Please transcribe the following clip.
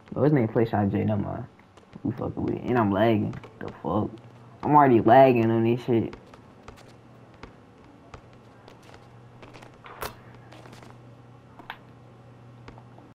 Bro, his name Play Shot J, no mind. We fucking with. And I'm lagging. The fuck? I'm already lagging on this shit.